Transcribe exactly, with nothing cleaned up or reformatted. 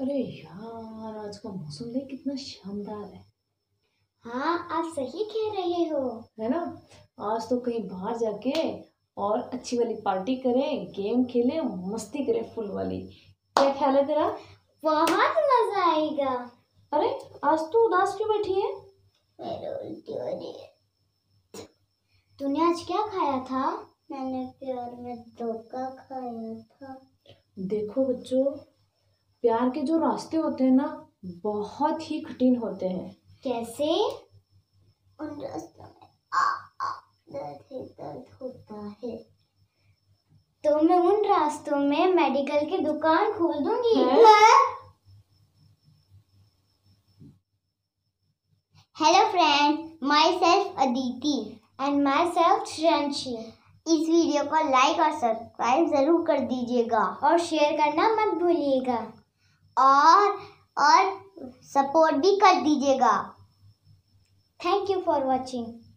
अरे यार, आज का मौसम देख कितना शानदार है। हाँ, आप सही कह रहे हो। है ना। आज तो कहीं बाहर जाके और अच्छी वाली पार्टी करें, गेम खेलें, मस्ती करें फुल वाली। क्या ख्याल है तेरा? बहुत मजा आएगा। अरे आज तू उदास क्यों बैठी है? मेरे उल्टी हो रही है। तूने आज क्या खाया था? मैंने प्यार में धोखा खाया था। देखो बच्चों, प्यार के जो रास्ते होते हैं ना, बहुत ही कठिन होते हैं। कैसे? उन रास्तों में आ आ दर्द ही दर्द होता है। तो मैं उन रास्तों में मेडिकल की दुकान खोल दूंगी। Hello friend, myself Aditi and myself Shreyanshi. इस वीडियो को लाइक और सब्सक्राइब जरूर कर दीजिएगा और शेयर करना मत भूलिएगा और और सपोर्ट भी कर दीजिएगा। Thank you for watching.